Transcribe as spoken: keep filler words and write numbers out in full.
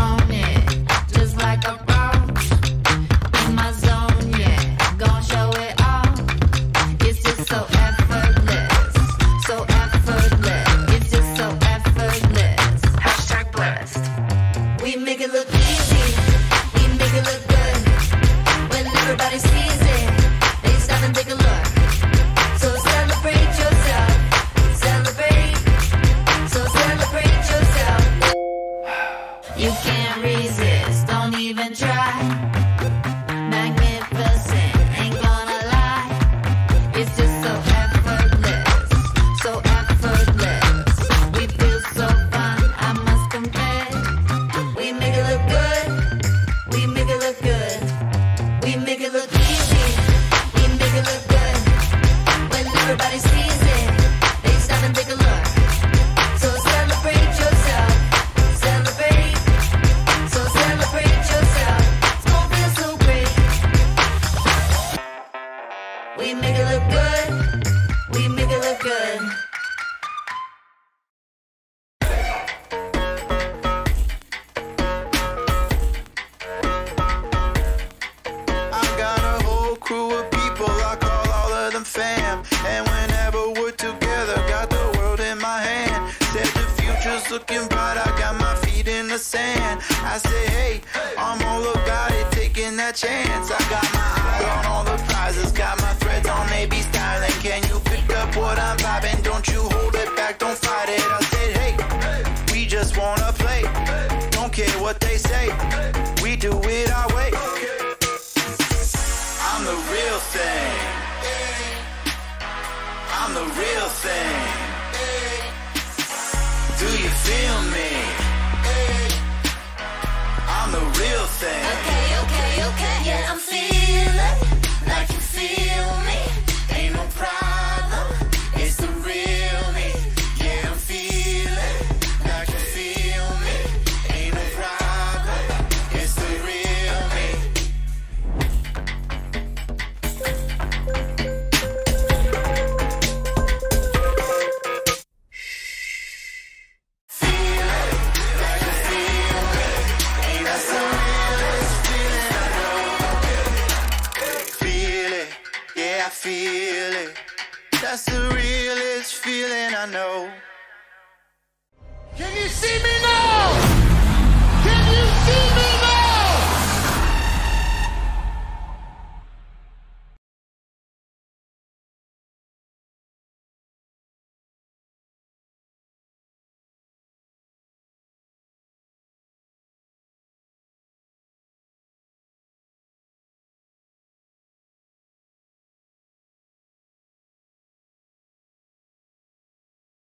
own it, just like a rose. In my zone, yeah, gon' show it all. It's just so effortless, so effortless. It's just so effortless. Hashtag blessed. We make it look easy, we make it look good. When everybody sees it, they stop and take a look. So celebrate yourself, celebrate. So celebrate yourself. You can't resist, don't even try. Magnificent, ain't gonna lie. It's just so effortless, so effortless. We feel so fun, I must confess. We make it look good, we make it look good. We make it look easy, we make it look good. When everybody sees it, they stop and take a look. So celebrate yourself, celebrate. So celebrate yourself, it's gonna feel so great. We make it look good, we make it look good. I got a whole crew of people, I call all of them fam. And whenever we're together, got the world in my hand. Said the future's looking bright, I got my feet in the sand. I say, hey, I'm all about it, taking that chance. I got my eye on all the prizes, got my threads on, they be styling. Can you pick up what I'm vibing? Don't you hold it back, don't fight it. I said, hey, we just wanna play. Don't care what they say, we do it our way. I'm the real thing. I'm the real thing. Do you feel me? I'm the real thing. Okay, okay, okay. Yeah, I'm feeling like you feel me. Ain't no problem, it's the real me. Yeah, I'm feeling like you feel me. Ain't no problem, it's the real me. I feel it. That's the realest feeling I know. Can you see me?